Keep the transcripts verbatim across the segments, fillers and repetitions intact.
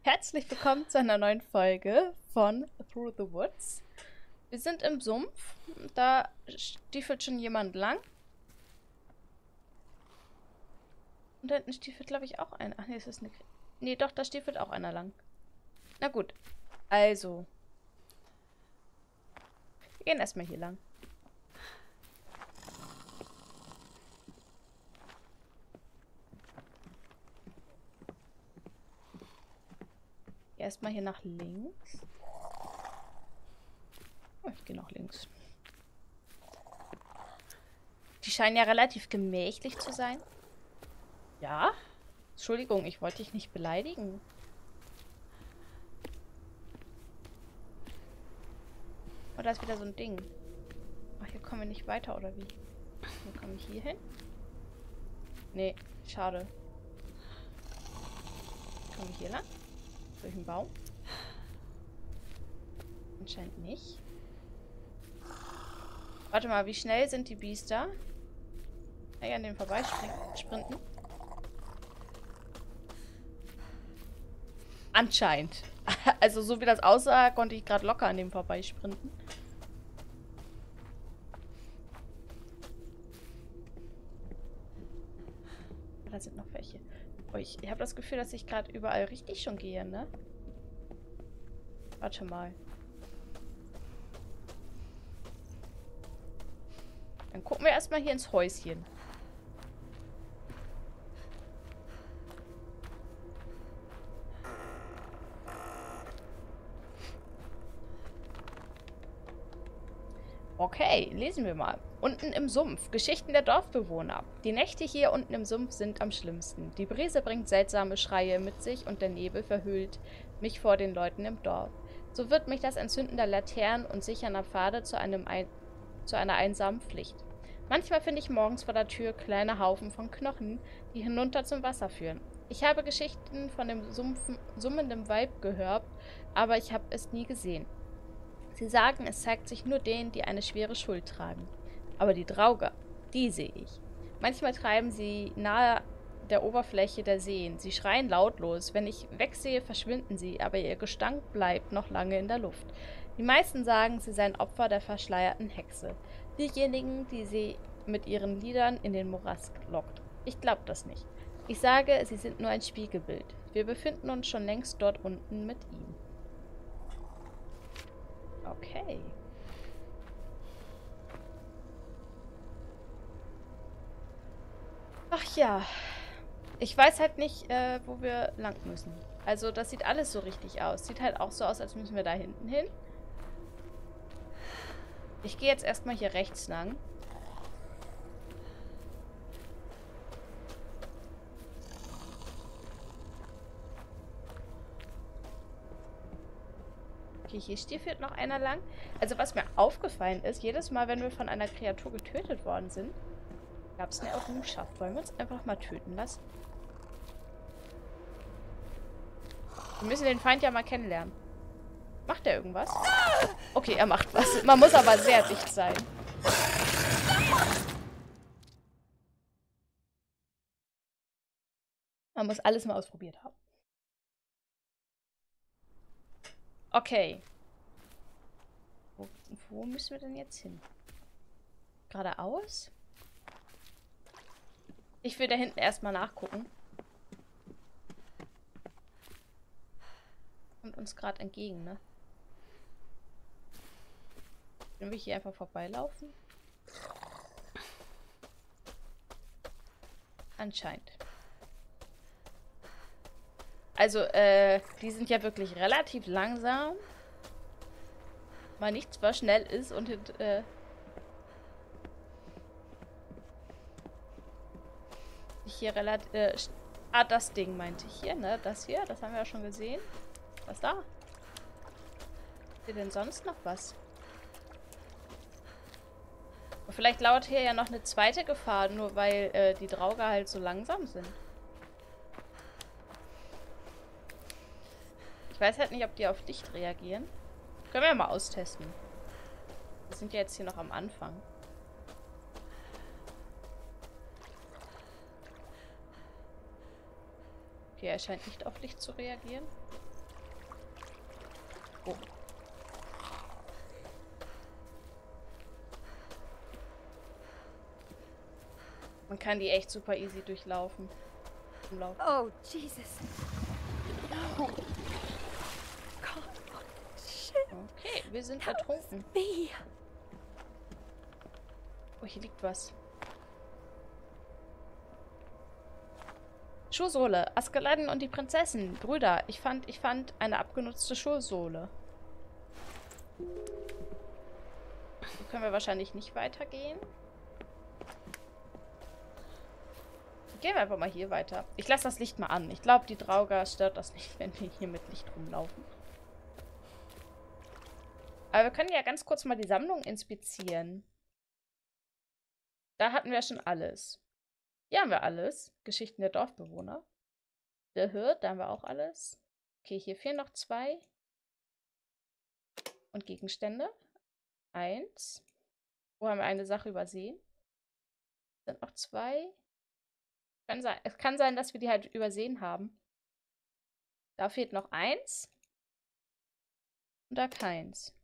Herzlich willkommen zu einer neuen Folge von Through the Woods. Wir sind im Sumpf. Da stiefelt schon jemand lang. Und da hinten stiefelt, glaube ich, auch einer. Ach nee, es ist eine... Nee, doch, da stiefelt auch einer lang. Na gut. Also. Wir gehen erstmal hier lang. Erstmal hier nach links. Oh, ich gehe nach links. Die scheinen ja relativ gemächlich zu sein. Ja? Entschuldigung, ich wollte dich nicht beleidigen. Oh, da ist wieder so ein Ding. Ach, hier kommen wir nicht weiter, oder wie? Wie komme ich hier hin? Nee, schade. Komme ich hier lang? Durch den Baum? Anscheinend nicht. Warte mal, wie schnell sind die Biester? Kann ich an denen vorbeisprinten? Anscheinend. Also so wie das aussah, konnte ich gerade locker an dem vorbeisprinten. Da sind noch welche. Oh, ich ich habe das Gefühl, dass ich gerade überall richtig schon gehe, ne? Warte mal. Dann gucken wir erstmal hier ins Häuschen. Okay, lesen wir mal. Unten im Sumpf. Geschichten der Dorfbewohner. Die Nächte hier unten im Sumpf sind am schlimmsten. Die Brise bringt seltsame Schreie mit sich und der Nebel verhüllt mich vor den Leuten im Dorf. So wird mich das Entzünden der Laternen und sichernder Pfade zu, einem ein zu einer einsamen Pflicht. Manchmal finde ich morgens vor der Tür kleine Haufen von Knochen, die hinunter zum Wasser führen. Ich habe Geschichten von dem Sumpfen, summenden Weib gehört, aber ich habe es nie gesehen. Sie sagen, es zeigt sich nur denen, die eine schwere Schuld tragen. Aber die Drauger, die sehe ich. Manchmal treiben sie nahe der Oberfläche der Seen. Sie schreien lautlos. Wenn ich wegsehe, verschwinden sie, aber ihr Gestank bleibt noch lange in der Luft. Die meisten sagen, sie seien Opfer der verschleierten Hexe. Diejenigen, die sie mit ihren Liedern in den Morast lockt. Ich glaube das nicht. Ich sage, sie sind nur ein Spiegelbild. Wir befinden uns schon längst dort unten mit ihm. Okay. Ach ja. Ich weiß halt nicht, äh, wo wir lang müssen. Also das sieht alles so richtig aus. Sieht halt auch so aus, als müssen wir da hinten hin. Ich gehe jetzt erstmal hier rechts lang. Okay, hier stiefelt noch einer lang. Also was mir aufgefallen ist, jedes Mal, wenn wir von einer Kreatur getötet worden sind, gab es eine Errungenschaft. Wollen wir uns einfach mal töten lassen? Wir müssen den Feind ja mal kennenlernen. Macht er irgendwas? Okay, er macht was. Man muss aber sehr dicht sein. Man muss alles mal ausprobiert haben. Okay. Wo, wo müssen wir denn jetzt hin? Geradeaus? Ich will da hinten erstmal nachgucken. Kommt uns gerade entgegen, ne? Können wir hier einfach vorbeilaufen? Anscheinend. Also, äh, die sind ja wirklich relativ langsam. Mal nichts, was schnell ist und, äh... hier relativ, äh... Ah, das Ding meinte ich hier, ne? Das hier, das haben wir ja schon gesehen. Was da? Ist hier denn sonst noch was? Und vielleicht lauert hier ja noch eine zweite Gefahr, nur weil äh, die Drauger halt so langsam sind. Ich weiß halt nicht, ob die auf dicht reagieren. Können wir mal austesten. Wir sind ja jetzt hier noch am Anfang. Okay, er scheint nicht auf Licht zu reagieren. Oh. Man kann die echt super easy durchlaufen. Umlaufen. Oh, Jesus. No. God. Oh, shit. Okay, wir sind ertrunken. Me. Oh, hier liegt was. Schuhsohle. Askeladdin und die Prinzessin. Brüder, ich fand, ich fand eine abgenutzte Schuhsohle. So können wir wahrscheinlich nicht weitergehen. Gehen wir einfach mal hier weiter. Ich lasse das Licht mal an. Ich glaube, die Draugr stört das nicht, wenn wir hier mit Licht rumlaufen. Aber wir können ja ganz kurz mal die Sammlung inspizieren. Da hatten wir schon alles. Hier haben wir alles. Geschichten der Dorfbewohner. Der Hirt, da haben wir auch alles. Okay, hier fehlen noch zwei. Und Gegenstände. Eins. Wo haben wir eine Sache übersehen? Sind noch zwei. Kann sein, es kann sein, dass wir die halt übersehen haben. Da fehlt noch eins. Und da keins.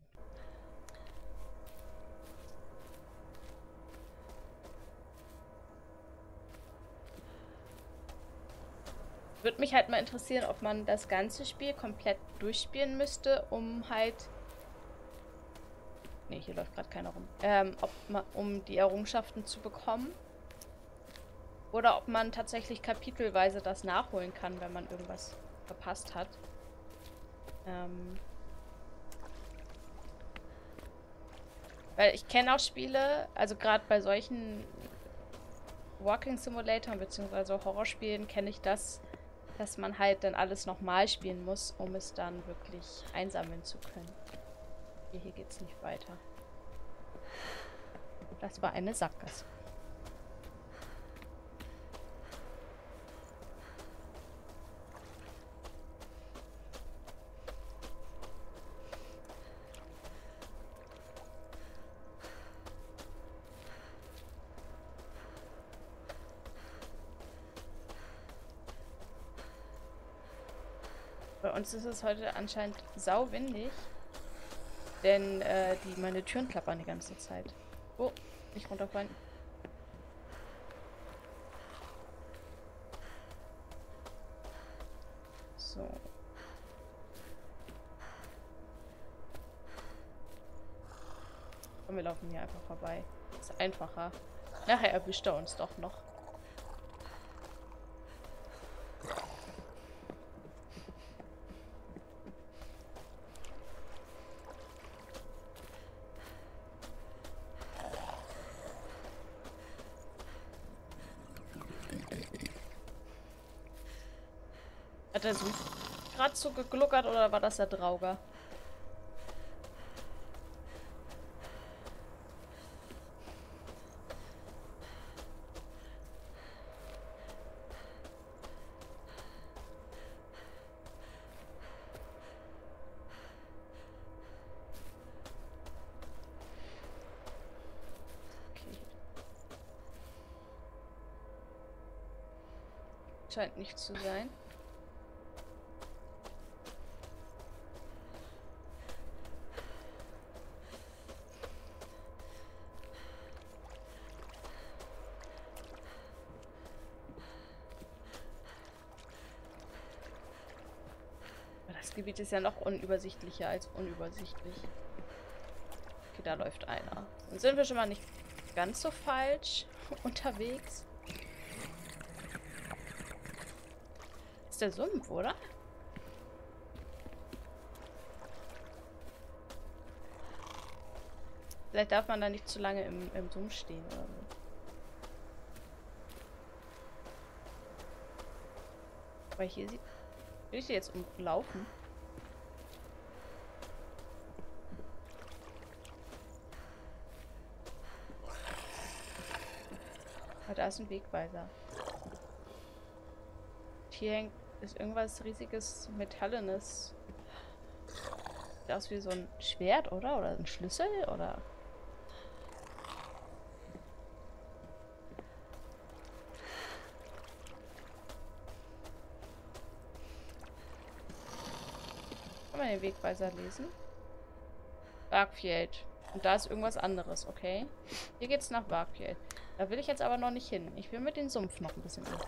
Würde mich halt mal interessieren, ob man das ganze Spiel komplett durchspielen müsste, um halt... Ne, hier läuft gerade keiner rum. Ähm, ob man, um die Errungenschaften zu bekommen. Oder ob man tatsächlich kapitelweise das nachholen kann, wenn man irgendwas verpasst hat. Ähm... Weil ich kenne auch Spiele, also gerade bei solchen Walking Simulatoren bzw. Horrorspielen kenne ich das, dass man halt dann alles nochmal spielen muss, um es dann wirklich einsammeln zu können. Hier, hier geht's nicht weiter. Das war eine Sackgasse. Bei uns ist es heute anscheinend sauwindig, denn äh, die, meine Türen klappern die ganze Zeit. Oh, nicht runterfallen. So. Und wir laufen hier einfach vorbei. Ist einfacher. Nachher erwischt er uns doch noch. Hat der Sumpf gerade so gegluckert oder war das der Draugr? Okay. Scheint nicht zu sein. Das Gebiet ist ja noch unübersichtlicher als unübersichtlich. Okay, da läuft einer. Dann sind wir schon mal nicht ganz so falsch unterwegs. Das ist der Sumpf, oder? Vielleicht darf man da nicht zu lange im, im Sumpf stehen oder so. Aber hier sieht... Will ich die jetzt umlaufen? Ah, da ist ein Wegweiser. Hier hängt ist irgendwas riesiges, metallenes. Sieht aus wie so ein Schwert, oder? Oder ein Schlüssel, oder? Kann man den Wegweiser lesen? Varkfjeld. Und da ist irgendwas anderes, okay? Hier geht's nach Varkfjeld. Da will ich jetzt aber noch nicht hin. Ich will mit dem Sumpf noch ein bisschen hin.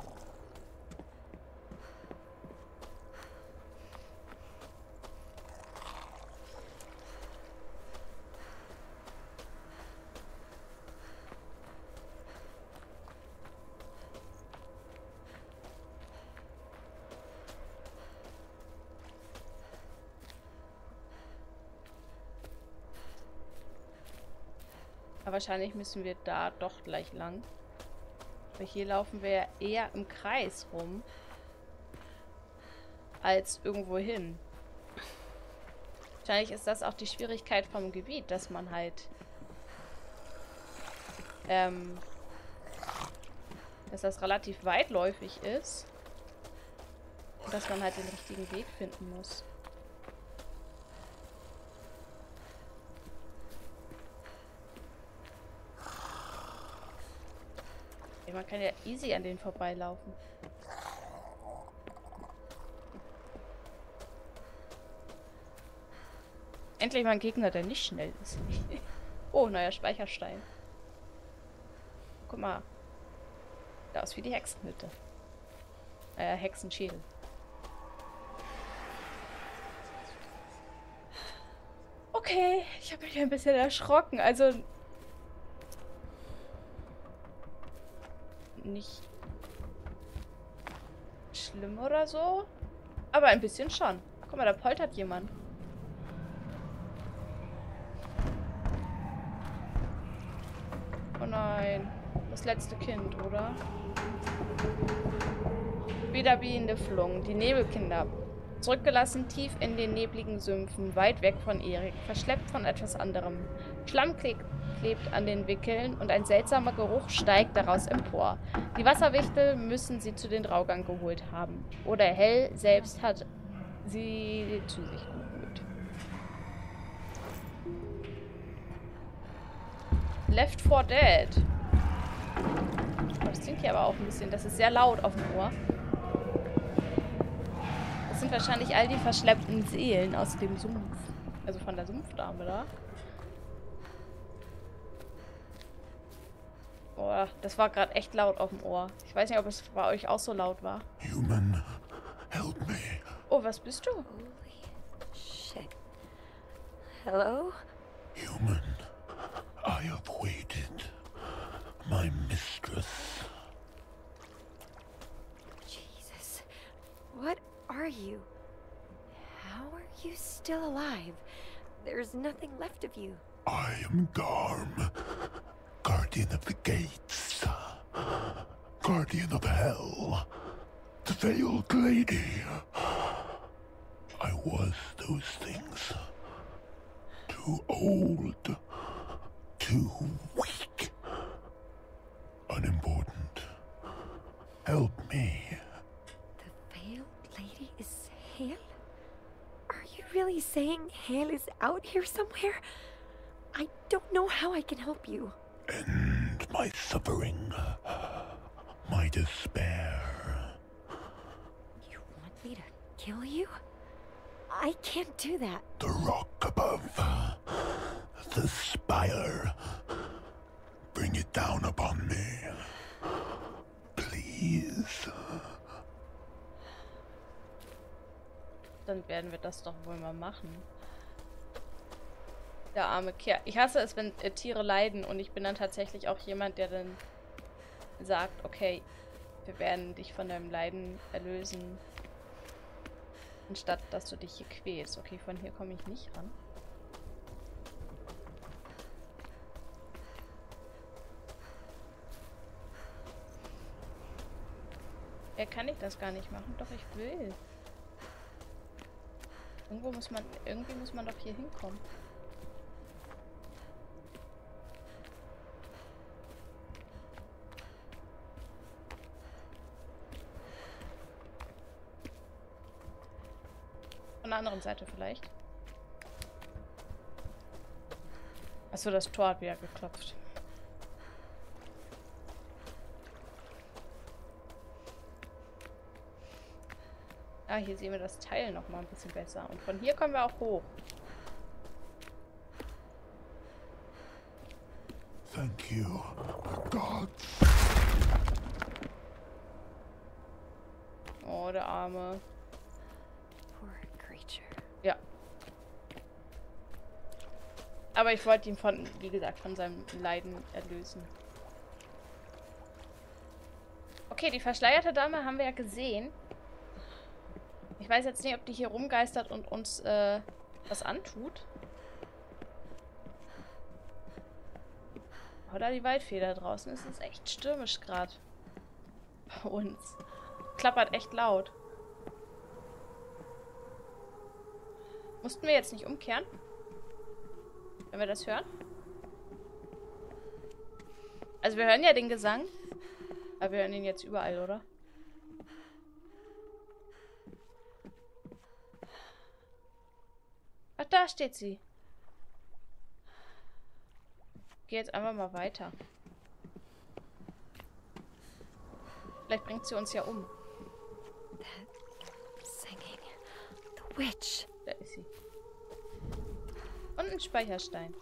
Aber wahrscheinlich müssen wir da doch gleich lang. Weil hier laufen wir ja eher im Kreis rum. Als irgendwo hin. Wahrscheinlich ist das auch die Schwierigkeit vom Gebiet, dass man halt... Ähm... Dass das relativ weitläufig ist. Und dass man halt den richtigen Weg finden muss. Man kann ja easy an denen vorbeilaufen. Endlich mal ein Gegner, der nicht schnell ist. Oh, neuer Speicherstein. Guck mal. Da ist wie die Hexenhütte. Äh, Hexenschädel. Okay, ich habe mich ein bisschen erschrocken. Also... nicht schlimm oder so. Aber ein bisschen schon. Guck mal, da poltert jemand. Oh nein. Das letzte Kind, oder? Wieder bienende Flungen. Die Nebelkinder. Zurückgelassen tief in den nebligen Sümpfen, weit weg von Erik, verschleppt von etwas anderem. Schlamm klebt, klebt an den Wickeln und ein seltsamer Geruch steigt daraus empor. Die Wasserwichtel müssen sie zu den Draugern geholt haben. Oder Hell selbst hat sie zu sich geholt. Left four Dead. Das klingt hier aber auch ein bisschen, das ist sehr laut auf dem Ohr. Das sind wahrscheinlich all die verschleppten Seelen aus dem Sumpf. Also von der Sumpfdame da. Boah, das war gerade echt laut auf dem Ohr. Ich weiß nicht, ob es bei euch auch so laut war. Human, help me. Oh, was bist du? Holy shit. Hello? Human, I have waited. My mistress. Jesus. What are you? How are you still alive? There's nothing left of you. I am Garm, guardian of the gates, guardian of hell, the veiled lady. I was those things. Too old, too weak, unimportant. Help me. The veiled lady is Hale? Are you really saying Hale is out here somewhere? I don't know how I can help you. End my suffering, my despair. You want me to kill you? I can't do that. The rock above, the spire. Bring it down upon me, please. Dann werden wir das doch wohl mal machen. Der arme Kerl. Ich hasse es, wenn äh, Tiere leiden und ich bin dann tatsächlich auch jemand, der dann sagt, okay, wir werden dich von deinem Leiden erlösen, anstatt dass du dich hier quälst. Okay, von hier komme ich nicht ran. Ja, kann ich das gar nicht machen? Doch, ich will. Irgendwo muss man, irgendwie muss man doch hier hinkommen. Von der anderen Seite vielleicht. Achso, das Tor hat wieder geklopft. Ah, hier sehen wir das Teil noch mal ein bisschen besser. Und von hier kommen wir auch hoch. Thank you, gods. Oh, der Arme. Poor creature. Ja. Aber ich wollte ihn von, wie gesagt, von seinem Leiden erlösen. Okay, die verschleierte Dame haben wir ja gesehen. Ich weiß jetzt nicht, ob die hier rumgeistert und uns äh, was antut. Oder die Waldfee da draußen. Es ist echt stürmisch gerade. Bei uns. Klappert echt laut. Mussten wir jetzt nicht umkehren? Wenn wir das hören? Also wir hören ja den Gesang. Aber wir hören ihn jetzt überall, oder? Ach, da steht sie. Geh jetzt einfach mal weiter. Vielleicht bringt sie uns ja um. That singing. The witch. Da ist sie. Und ein Speicherstein.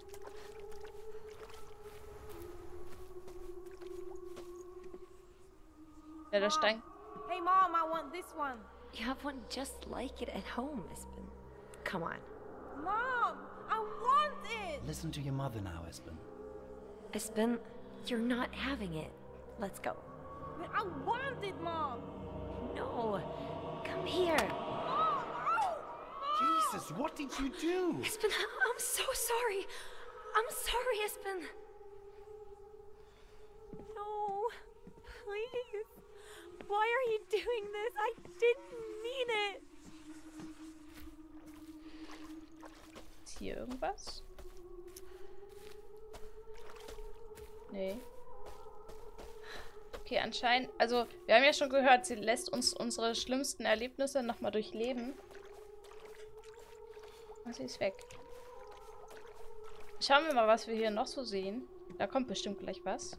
Ja, der Stein. Hey, Mom, I want this one. You have one just like it at home, Espen. Come on. Mom, I want it. Listen to your mother now, Espen. Espen, you're not having it. Let's go. But I want it, Mom. No. Come here. Mom, ow! Jesus, what did you do? Espen, I'm so sorry. I'm sorry, Espen. No. Please. Why are you doing this? I didn't mean it. Ist hier irgendwas? Nee. Okay, anscheinend... Also, wir haben ja schon gehört, sie lässt uns unsere schlimmsten Erlebnisse nochmal durchleben. Oh, sie ist weg. Schauen wir mal, was wir hier noch so sehen. Da kommt bestimmt gleich was.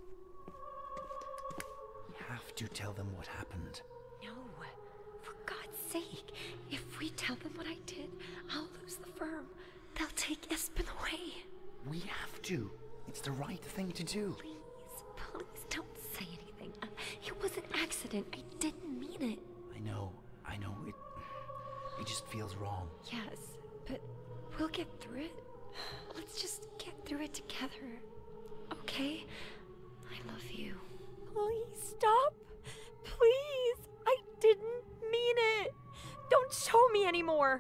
You have to tell them what happened. No. For God's sake. If we tell them what I did, I'll lose the firm. They'll take Espen away. We have to. It's the right thing to do. Please, please don't say anything. Uh, it was an accident. I didn't mean it. I know, I know. It, it just feels wrong. Yes, but we'll get through it. Let's just get through it together. Okay? I love you. Please stop. Please. I didn't mean it. Don't show me anymore.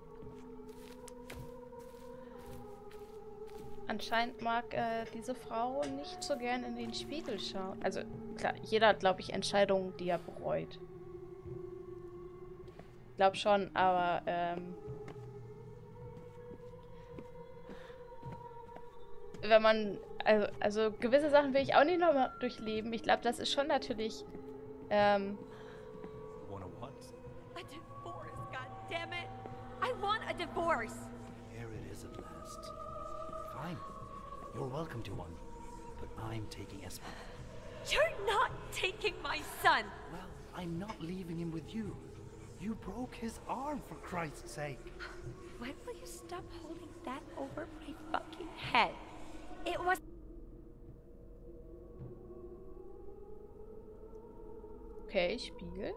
Anscheinend mag äh, diese Frau nicht so gern in den Spiegel schauen. Also, klar, jeder hat, glaube ich, Entscheidungen, die er bereut. Ich glaube schon, aber, ähm... wenn man... Also, also, gewisse Sachen will ich auch nicht nochmal durchleben. Ich glaube, das ist schon natürlich, ähm... Wanna what? A divorce, goddammit. I want a divorce. Here it is at last. Fine. You're welcome to one. But I'm taking Espen. You're not taking my son. Well, I'm not leaving him with you. You broke his arm, for Christ's sake. When will you stop holding that over my fucking head? It was... Okay, Spiegel.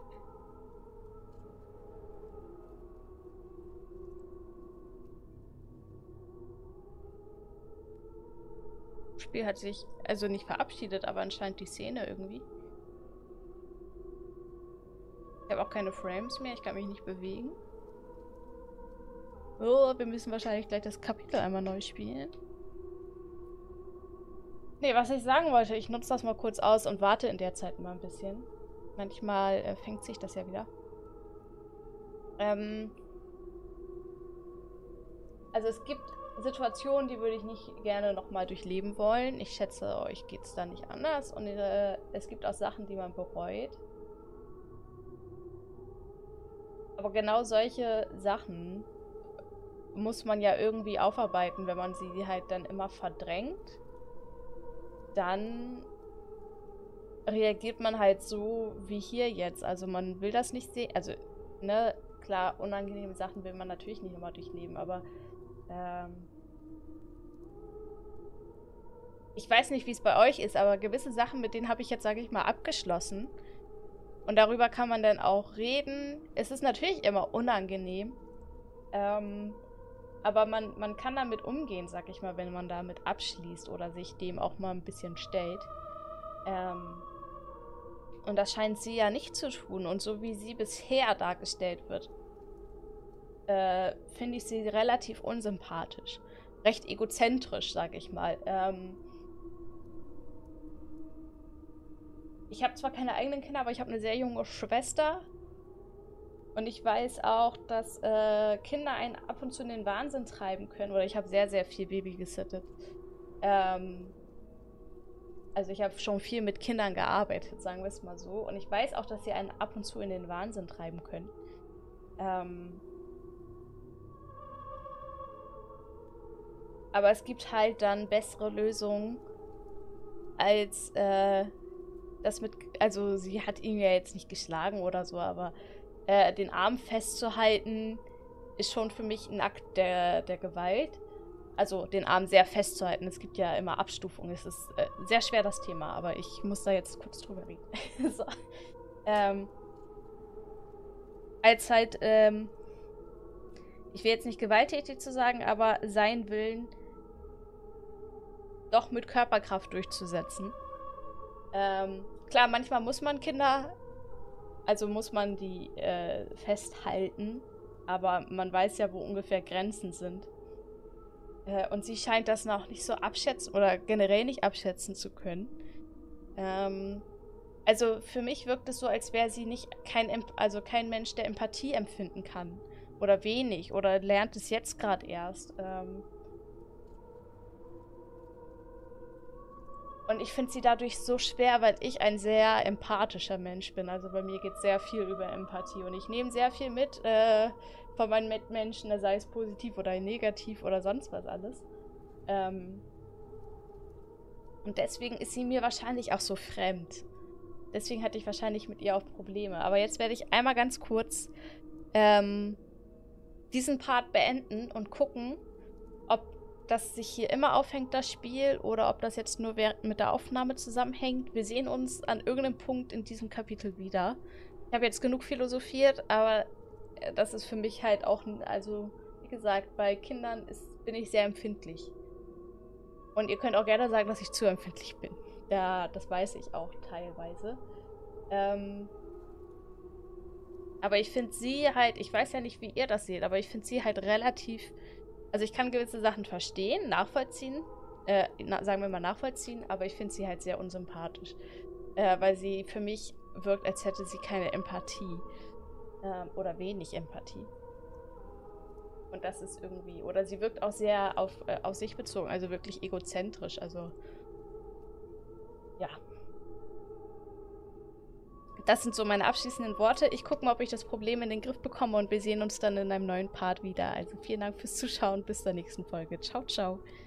Spiel hat sich also nicht verabschiedet, aber anscheinend die Szene irgendwie. Ich habe auch keine Frames mehr, ich kann mich nicht bewegen. Oh, wir müssen wahrscheinlich gleich das Kapitel einmal neu spielen. Nee, was ich sagen wollte, ich nutze das mal kurz aus und warte in der Zeit mal ein bisschen. Manchmal äh, fängt sich das ja wieder. Ähm also es gibt Situationen, die würde ich nicht gerne nochmal durchleben wollen. Ich schätze, euch geht es da nicht anders. Und äh, es gibt auch Sachen, die man bereut. Aber genau solche Sachen muss man ja irgendwie aufarbeiten, wenn man sie halt dann immer verdrängt. Dann reagiert man halt so wie hier jetzt. Also man will das nicht sehen. Also ne, klar, unangenehme Sachen will man natürlich nicht immer durchleben, aber ähm, ich weiß nicht, wie es bei euch ist, aber gewisse Sachen, mit denen habe ich jetzt, sage ich mal, abgeschlossen. Und darüber kann man dann auch reden. Es ist natürlich immer unangenehm. Ähm, aber man, man kann damit umgehen, sag ich mal, wenn man damit abschließt oder sich dem auch mal ein bisschen stellt. Ähm, und das scheint sie ja nicht zu tun. Und so wie sie bisher dargestellt wird, äh, finde ich sie relativ unsympathisch. Recht egozentrisch, sag ich mal. Ähm, ich habe zwar keine eigenen Kinder, aber ich habe eine sehr junge Schwester. Und ich weiß auch, dass äh, Kinder einen ab und zu in den Wahnsinn treiben können. Oder ich habe sehr, sehr viel Baby gesittet. Ähm, also ich habe schon viel mit Kindern gearbeitet, sagen wir es mal so. Und ich weiß auch, dass sie einen ab und zu in den Wahnsinn treiben können. Ähm, aber es gibt halt dann bessere Lösungen als äh, das mit... Also sie hat ihn ja jetzt nicht geschlagen oder so, aber... Äh, den Arm festzuhalten, ist schon für mich ein Akt der, der Gewalt. Also den Arm sehr festzuhalten. Es gibt ja immer Abstufungen. Es ist äh, sehr schwer, das Thema, aber ich muss da jetzt kurz drüber reden. so. ähm, als halt, ähm, ich will jetzt nicht gewalttätig zu sagen, aber seinen Willen doch mit Körperkraft durchzusetzen. Ähm, klar, manchmal muss man Kinder... Also muss man die äh, festhalten, aber man weiß ja, wo ungefähr Grenzen sind. Äh, und sie scheint das noch nicht so abschätzen oder generell nicht abschätzen zu können. Ähm, also für mich wirkt es so, als wäre sie nicht kein, also kein Mensch, der Empathie empfinden kann. Oder wenig. Oder lernt es jetzt gerade erst. Ähm, Und ich finde sie dadurch so schwer, weil ich ein sehr empathischer Mensch bin. Also bei mir geht sehr viel über Empathie. Und ich nehme sehr viel mit äh, von meinen Mitmenschen, sei es positiv oder negativ oder sonst was alles. Ähm Und deswegen ist sie mir wahrscheinlich auch so fremd. Deswegen hatte ich wahrscheinlich mit ihr auch Probleme. Aber jetzt werde ich einmal ganz kurz ähm, diesen Part beenden und gucken, ob das sich hier immer aufhängt, das Spiel, oder ob das jetzt nur während mit der Aufnahme zusammenhängt. Wir sehen uns an irgendeinem Punkt in diesem Kapitel wieder. Ich habe jetzt genug philosophiert, aber das ist für mich halt auch, also wie gesagt, bei Kindern ist, bin ich sehr empfindlich. Und ihr könnt auch gerne sagen, dass ich zu empfindlich bin. Ja, das weiß ich auch teilweise. Ähm, aber ich finde sie halt, ich weiß ja nicht, wie ihr das seht, aber ich finde sie halt relativ... Also ich kann gewisse Sachen verstehen, nachvollziehen, äh, na, sagen wir mal nachvollziehen, aber ich finde sie halt sehr unsympathisch. Äh, weil sie für mich wirkt, als hätte sie keine Empathie. Ähm, oder wenig Empathie. Und das ist irgendwie... Oder sie wirkt auch sehr auf, äh, auf sich bezogen, also wirklich egozentrisch, also... Ja. Das sind so meine abschließenden Worte. Ich gucke mal, ob ich das Problem in den Griff bekomme und wir sehen uns dann in einem neuen Part wieder. Also vielen Dank fürs Zuschauen. Bis zur nächsten Folge. Ciao, ciao.